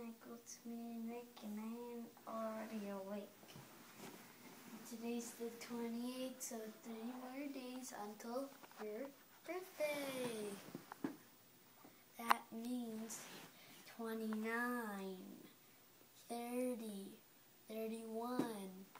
Michael, it's me, Nick, and I am already awake. Today's the 28th, so 3 more days until your birthday. That means 29, 30, 31,